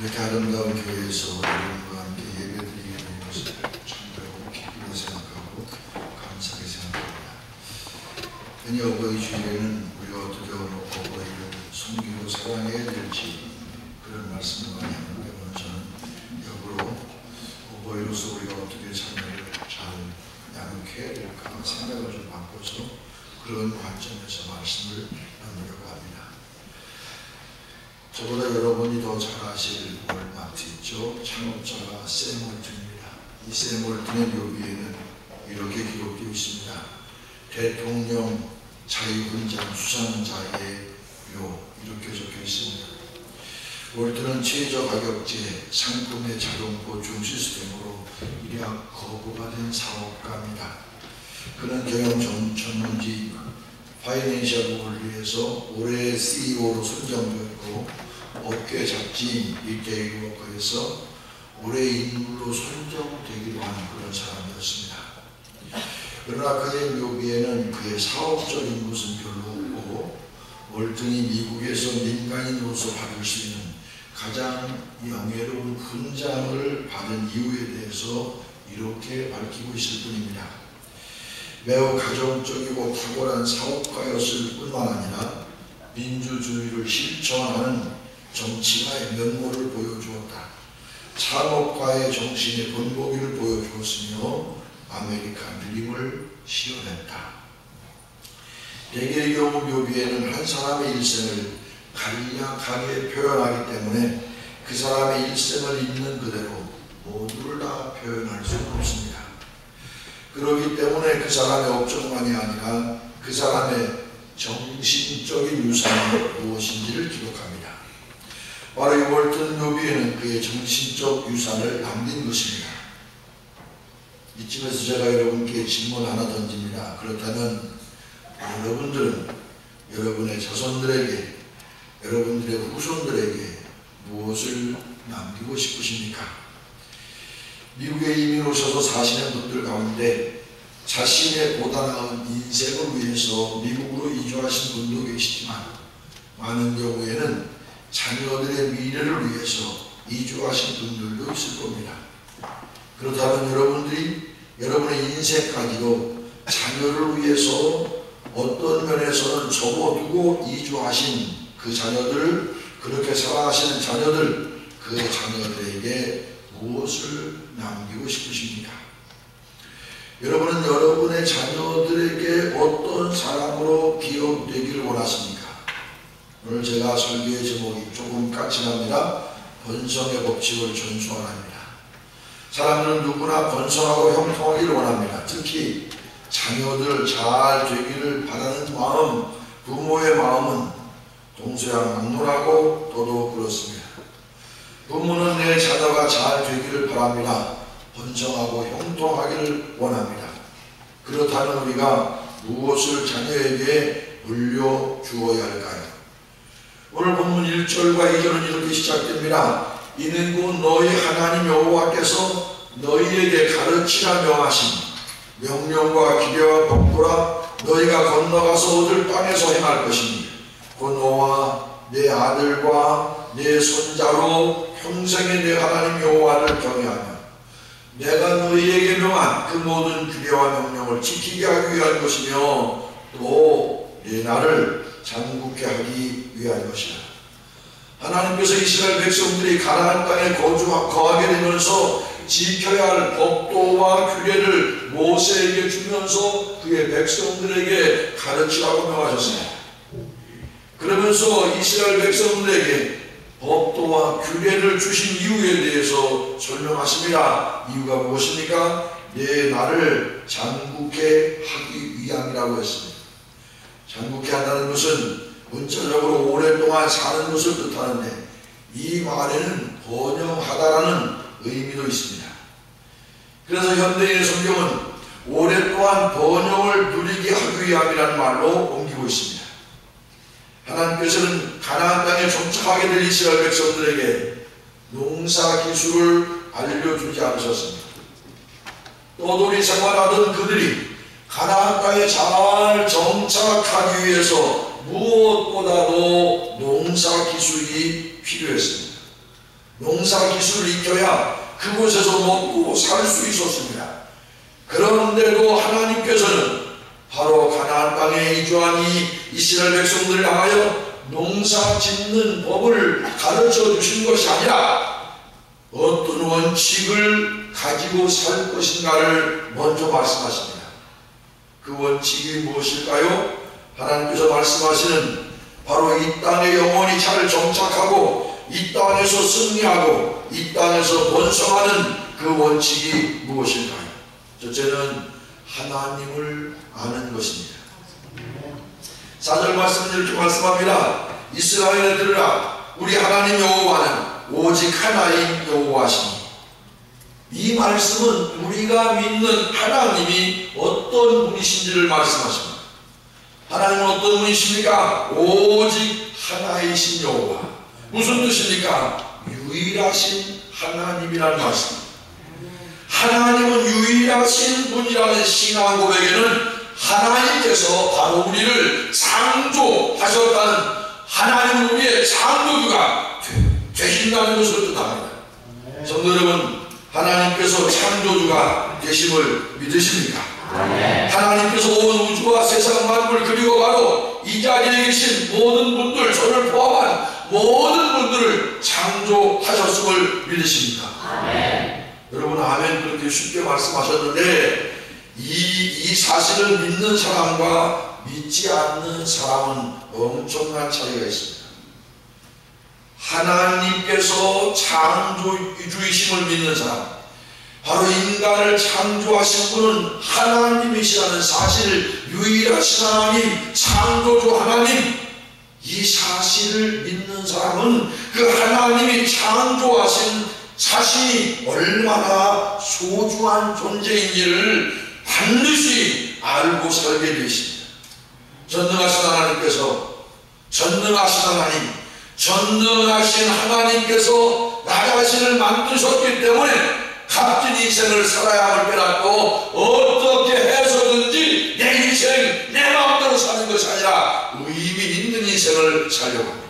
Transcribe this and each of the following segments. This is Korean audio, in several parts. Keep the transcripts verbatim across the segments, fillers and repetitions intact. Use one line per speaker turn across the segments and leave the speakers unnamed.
이렇게 아름다운 교회에서 여러분과 함께 예배드리게 된 것을 참으로 기쁘게 생각하고 감사하게 생각합니다. 흔히 어버이 주일에는 우리가 어떻게 어버이를 섬기고 사랑해야 될지 그런 말씀을 많이 하는데, 오늘 저는 역으로 어버이로서 우리가 어떻게 자녀를 잘 양육해야 될까 생각을 좀 바꿔서 그런 관점에서 말씀을 나누려고 합니다. 저보다 여러분이 더 잘 아실 월마트 있죠? 창업자가 샘 월트입니다. 이 샘 월트의 묘비에는 이렇게 기록되어 있습니다. 대통령 자유훈장 수상자의 묘, 이렇게 적혀 있습니다. 월트는 최저가격제 상품의 자동 보충 시스템으로 일약 거부가 된 사업가입니다. 그는 경영 전문지 파이낸셜 원리에서 올해 씨이오로 선정되었고, 업계 잡지인 빅데이 워커에서 올해 인물로 선정되기도 한 그런 사람이었습니다. 그러나 그의 묘비에는 그의 사업적인 것은 별로 없고, 월튼이 미국에서 민간인으로서 받을 수 있는 가장 명예로운 훈장을 받은 이유에 대해서 이렇게 밝히고 있을 뿐입니다. 매우 가정적이고 탁월한 사업가였을 뿐만 아니라 민주주의를 실천하는 정치가의 면모를 보여주었다. 창업가의 정신의 본보기를 보여주었으며 아메리칸 드림을 실현했다. 대개의 경우 묘비에는 한 사람의 일생을 간략하게 표현하기 때문에 그 사람의 일생을 있는 그대로 모두를 다 표현할 수는 없습니다. 그렇기 때문에 그 사람의 업적만이 아니라 그 사람의 정신적인 유산이 무엇인지를 기록합니다. 바로 이 월튼 묘비에는 그의 정신적 유산을 남긴 것입니다. 이쯤에서 제가 여러분께 질문 하나 던집니다. 그렇다면 여러분들은 여러분의 자손들에게, 여러분들의 후손들에게 무엇을 남기고 싶으십니까? 미국에 이민 오셔서 사시는 분들 가운데 자신의 보다 나은 인생을 위해서 미국으로 이주하신 분도 계시지만, 많은 경우에는 자녀들의 미래를 위해서 이주하신 분들도 있을 겁니다. 그렇다면 여러분들이 여러분의 인생까지도 자녀를 위해서 어떤 면에서는 접어두고 이주하신 그 자녀들, 그렇게 살아가시는 자녀들, 그 자녀들에게 무엇을 남기고 싶으십니까? 여러분은 여러분의 자녀들에게 어떤 사람으로 기억되기를 원하십니까? 오늘 제가 설교의 제목이 조금 까칠합니다. 번성의 법칙을 전수하랍니다. 사람들은 누구나 번성하고 형통하기를 원합니다. 특히 자녀들 잘 되기를 바라는 마음, 부모의 마음은 동서양막론하고 더더욱 그렇습니다. 부모는 내 자녀가 잘 되기를 바랍니다. 번성하고 형통하기를 원합니다. 그렇다면 우리가 무엇을 자녀에게 물려주어야 할까요? 오늘 본문 일 절과 이 절은 이렇게 시작됩니다. 이는 곧 너희 하나님 여호와께서 너희에게 가르치라 명하신 명령과 기례와 법도라 너희가 건너가서 얻을 땅에서 행할 것이니 곧 너와 내 아들과 내 손자로 평생에 내 하나님 여호와를 경외하며 내가 너희에게 명한 그 모든 규례와 명령을 지키게 하기 위한 것이며 또 내 나를 장국케 하기 위한 것이다. 하나님께서 이스라엘 백성들이 가나안 땅에 거주하고 거하게 되면서 지켜야 할 법도와 규례를 모세에게 주면서 그의 백성들에게 가르치라고 명하셨습니다. 그러면서 이스라엘 백성들에게 법도와 규례를 주신 이유에 대해서 설명하십니다. 이유가 무엇입니까? 내 나를 장국케 하기 위함이라고 했습니다. 장국케 한다는 것은 문자적으로 오랫동안 사는 것을 뜻하는데, 이 말에는 번영하다라는 의미도 있습니다. 그래서 현대인의 성경은 오랫동안 번영을 누리게 하기 위함이라는 말로 옮기고 있습니다. 하나님께서는 가나안 땅에 정착하게 될 이스라엘 백성들에게 농사 기술을 알려주지 않으셨습니다. 떠돌이 생활하던 그들이 가나안 땅에 잘 정착하기 위해서 무엇보다도 농사 기술이 필요했습니다. 농사 기술을 익혀야 그곳에서 먹고 살 수 있었습니다. 그런데도 하나님께서는 바로 가나안 땅에 이주한 이 이스라엘 백성들을 향하여 농사 짓는 법을 가르쳐 주신 것이 아니라 어떤 원칙을 가지고 살 것인가를 먼저 말씀하십니다. 그 원칙이 무엇일까요? 하나님께서 말씀하시는 바로 이 땅에 영원히 잘 정착하고 이 땅에서 승리하고 이 땅에서 번성하는 그 원칙이 무엇일까요? 첫째는 하나님을 아는 것입니다. 사 절 말씀은 이렇게 말씀합니다. 이스라엘에 들으라, 우리 하나님 여호와는 오직 하나인 여호와시니. 이 말씀은 우리가 믿는 하나님이 어떤 분이신지를 말씀하십니다. 하나님은 어떤 분이십니까? 오직 하나이신 여호와. 무슨 뜻입니까? 유일하신 하나님이라는 말씀입니다. 하나님은 유일하신 분이라는 신앙 고백에는 하나님께서 바로 우리를 창조하셨다는, 하나님은 우리의 창조주가 되신다는 것을 뜻합니다. 성도 여러분, 하나님께서 창조주가 되심을 믿으십니까? 네. 하나님께서 온 우주와 세상 만물을 그리고 바로 이 자리에 계신 모든 분들, 저를 포함한 모든 분들을 창조하셨음을 믿으십니까? 네. 여러분, 아멘 그렇게 쉽게 말씀하셨는데 이, 이 사실을 믿는 사람과 믿지 않는 사람은 엄청난 차이가 있습니다. 하나님께서 창조주이심을 믿는 사람, 바로 인간을 창조하신 분은 하나님이시라는 사실을, 유일하신 하나님, 창조주 하나님, 이 사실을 믿는 사람은 그 하나님이 창조하신 자신이 얼마나 소중한 존재인지를 반드시 알고 살게 되십니다. 전능하신 하나님께서, 전능하신 하나님, 전능하신 하나님께서 나 자신을 만드셨기 때문에 값진 인생을 살아야 함을 깨닫고 어떻게 해서든지 내 인생 내 마음대로 사는 것이 아니라 의미 있는 인생을 살려고 합니다.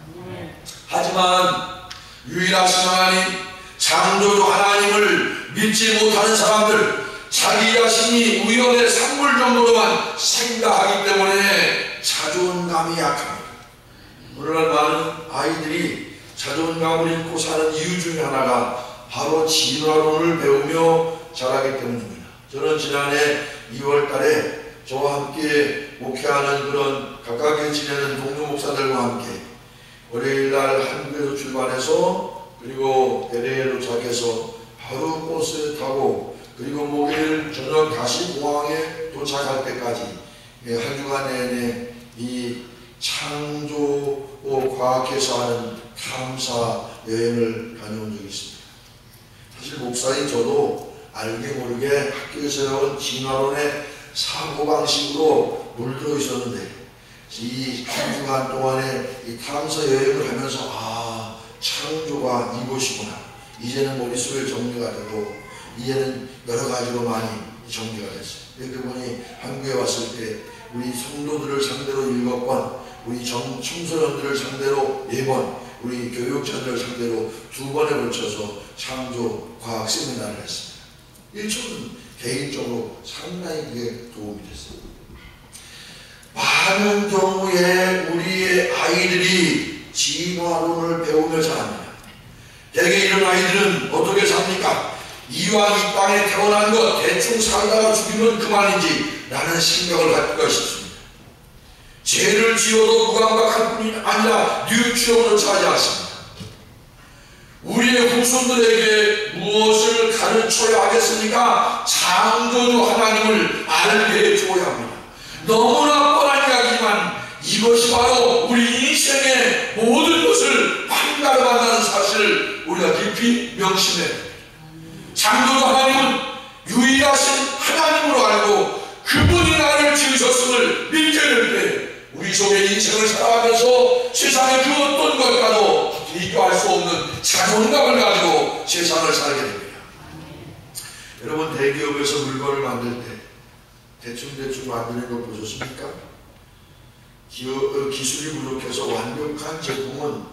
하지만 유일하신 하나님, 창조주 하나님을 믿지 못하는 사람들, 자기 자신이 우연의 산물 정도로만 생각하기 때문에 자존감이 약합니다. 오늘날 많은 아이들이 자존감을 잃고 사는 이유 중에 하나가 바로 진화론을 배우며 자라기 때문입니다. 저는 지난해 이월 달에 저와 함께 목회하는 그런 가깝게 지내는 동료 목사들과 함께 월요일날 한국에서 출발해서 그리고 엘에이에 도착해서 바로 버스에 타고 그리고 목요일 저녁 다시 공항에 도착할 때까지 한 주간 내내 이 창조 과학에서 하는 탐사 여행을 다녀온 적이 있습니다. 사실 목사인 저도 알게 모르게 학교에서 배운 진화론의 사고방식으로 물들어 있었는데 이 한 주간 동안에 이 탐사 여행을 하면서 아, 창조가 이곳이구나. 이제는 머릿속에 정리가 되고 이제는 여러 가지로 많이 정리가 됐어요. 이렇게 보니 한국에 왔을 때 우리 성도들을 상대로 일곱 번, 우리 정, 청소년들을 상대로 네 번, 우리 교육자들을 상대로 두 번에 걸쳐서 창조 과학 세미나를 했습니다. 이 저는 개인적으로 상당히 그게 도움이 됐어요. 많은 경우에 우리의 아이들이 진화론을 배우며 자랍니다. 대개 이런 아이들은 어떻게 삽니까? 이왕 이 땅에 태어난 것 대충 살다가 죽이면 그만이지 라는 생각을 갖기가 쉽습니다. 죄를 지어도 무감각할 뿐이 아니라 뉘우치려고는 하지 않습니다. 우리의 후손들에게 무엇을 가르쳐야 하겠습니까? 창조주 하나님을 알게 해줘야 합니다. 너무나 뻔한 이야기지만 이것이 바로 우리 인생의 모든 것을 판가름한다는 사실을 우리가 깊이 명심해야 합니다. 창조주 하나님은 유일하신 하나님으로 알고 그분이 나를 지으셨음을 믿게 될 때 우리 속의 인생을 살아가면서 세상의 그 어떤 것과도 비교할 수 없는 자존감을 가지고 세상을 살게 됩니다. 여러분, 대기업에서 물건을 만들 때 대충대충 만드는 거 보셨습니까? 기업, 기술이 부족해서 완벽한 제품은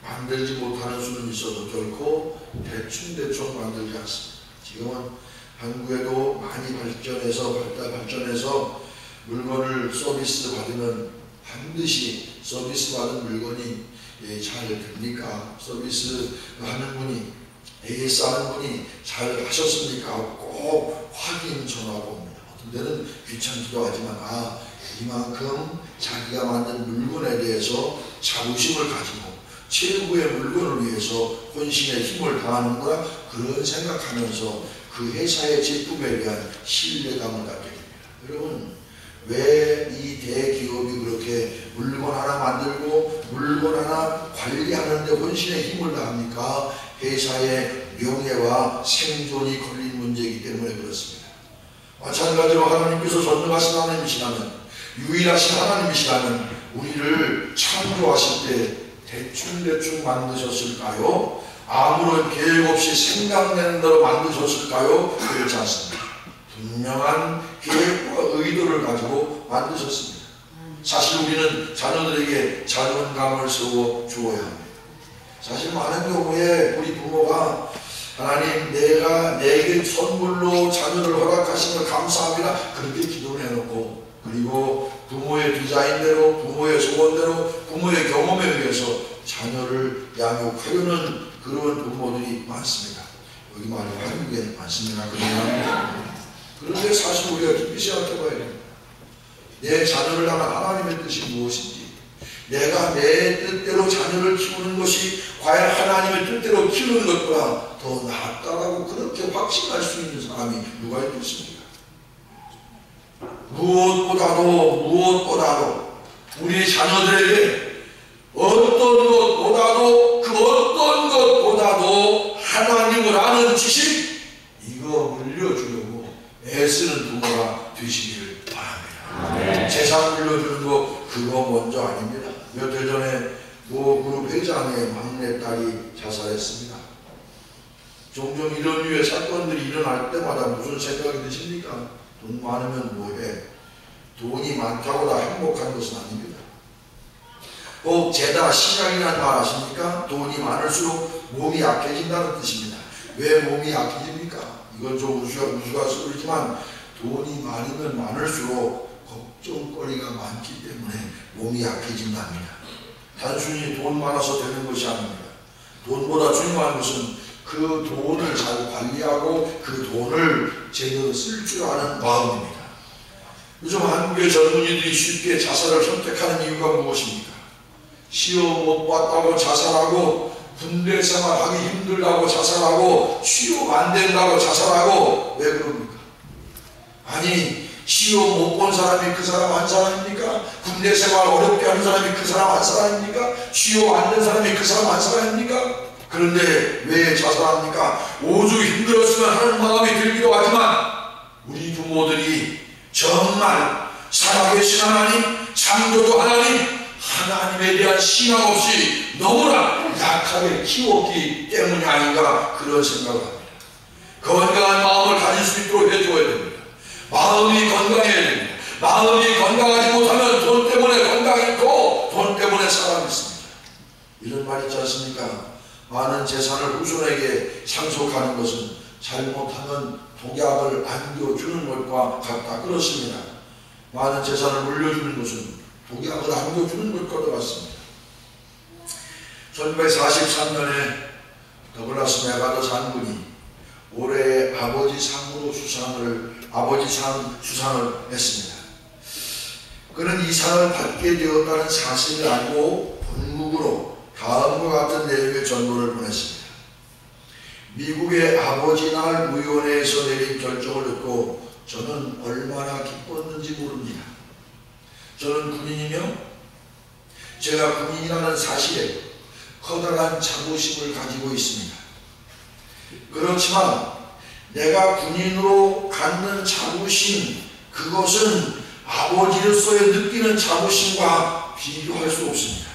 만들지 못하는 수는 있어도 결코 대충대충 만들지 않습니다. 지금은 한국에도 많이 발전해서 발달 발전해서 물건을 서비스 받으면 반드시 서비스 받은 물건이 예, 잘 됩니까? 서비스 하는 분이 에이에스 하는 분이 잘 하셨습니까? 꼭 확인 전화가 옵니다. 어떤 데는 귀찮기도 하지만 아 이만큼 자기가 만든 물건에 대해서 자부심을 가지고 최고의 물건을 위해서 혼신의 힘을 다하는구나 그런 생각하면서 그 회사의 제품에 대한 신뢰감을 갖게 됩니다. 여러분 왜 이 대기업이 그렇게 물건 하나 만들고 물건 하나 관리하는데 혼신의 힘을 다합니까? 회사의 명예와 생존이 걸린 문제이기 때문에 그렇습니다. 마찬가지로 하나님께서 전능하신 하나님이시라면 유일하신 하나님이시라면 우리를 창조하실 때 대충대충 만드셨을까요? 아무런 계획 없이 생각내는 대로 만드셨을까요? 그렇지 않습니다. 분명한 계획과 의도를 가지고 만드셨습니다. 사실 우리는 자녀들에게 자존감을 세워 주어야 합니다. 사실 많은 경우에 우리 부모가 하나님 내가 내게 선물로 자녀를 허락하신 걸 감사합니다. 그렇게 기도를 해놓고 그리고 부모의 디자인대로 부모의 소원대로 부모의 경험에 의해서 자녀를 양육하려는 그런 부모들이 많습니다. 여기 말이 한국에 많습니다. 그런데 사실 우리가 깊이 생각해봐야 됩니다. 내 자녀를 향한 하나님의 뜻이 무엇인지 내가 내 뜻대로 자녀를 키우는 것이 과연 하나님의 뜻대로 키우는 것보다 더 낫다라고 그렇게 확신할 수 있는 사람이 누가 있겠습니까? 무엇보다도 무엇보다도 우리 자녀들에게 어떤 것보다도 그 어떤 것보다도 하나님을 아는 지식 이거 물려주려고 애쓰는 부모가 되시기를 바랍니다. 네. 재산 물려주는 거 그거 먼저 아닙니다. 몇 달 전에 모 그룹 회장의 막내딸이 자살했습니다. 종종 이런 류의 사건들이 일어날 때마다 무슨 생각이 드십니까? 돈 많으면 뭐해? 돈이 많다고 다 행복한 것은 아닙니다. 꼭 제다 신앙이라는 말 아십니까? 돈이 많을수록 몸이 약해진다는 뜻입니다. 왜 몸이 약해집니까? 이건 좀 우스가, 우스가 소리지만 돈이 많으면 많을수록 걱정거리가 많기 때문에 몸이 약해진답니다. 단순히 돈 많아서 되는 것이 아닙니다. 돈보다 중요한 것은 그 돈을 잘 관리하고 그 돈을 제대로 쓸 줄 아는 마음입니다. 요즘 한국의 젊은이들이 쉽게 자살을 선택하는 이유가 무엇입니까? 시험 못 봤다고 자살하고 군대 생활하기 힘들다고 자살하고 취업 안 된다고 자살하고 왜 그럽니까? 아니 시험 못 본 사람이 그 사람 한 사람입니까? 군대 생활 어렵게 하는 사람이 그 사람 한 사람입니까? 취업 안 된 사람이 그 사람 한 사람입니까? 그런데 왜 자살합니까? 오죽 힘들었으면 하는 마음이 들기도 하지만 우리 부모들이 정말 살아계신 하나님, 창조주 하나님, 하나님에 대한 신앙 없이 너무나 약하게 키웠기 때문이 아닌가 그런 생각을 합니다. 건강한 마음을 가질 수 있도록 해줘야 됩니다. 마음이 건강해야 됩니다. 마음이 건강하지 못하면 돈 때문에 건강이 있고 돈 때문에 사람이 있습니다. 이런 말 있지 않습니까? 많은 재산을 후손에게 상속하는 것은 잘못하면 독약을 안겨주는 것과 같다. 그렇습니다. 많은 재산을 물려주는 것은 독약을 안겨주는 것과 같습니다. 천구백사십삼 년에 더글라스 메가더 장군이 올해의 아버지 상으로 수상을 아버지 상 수상을 했습니다. 그는 이 상을 받게 되었다는 사실을 알고 본국으로 다음과 같은 내용의 전보를 보냈습니다. 미국의 아버지 날 위원회에서 내린 결정을 듣고 저는 얼마나 기뻤는지 모릅니다. 저는 군인이며 제가 군인이라는 사실에 커다란 자부심을 가지고 있습니다. 그렇지만 내가 군인으로 갖는 자부심, 그것은 아버지로서의 느끼는 자부심과 비교할 수 없습니다.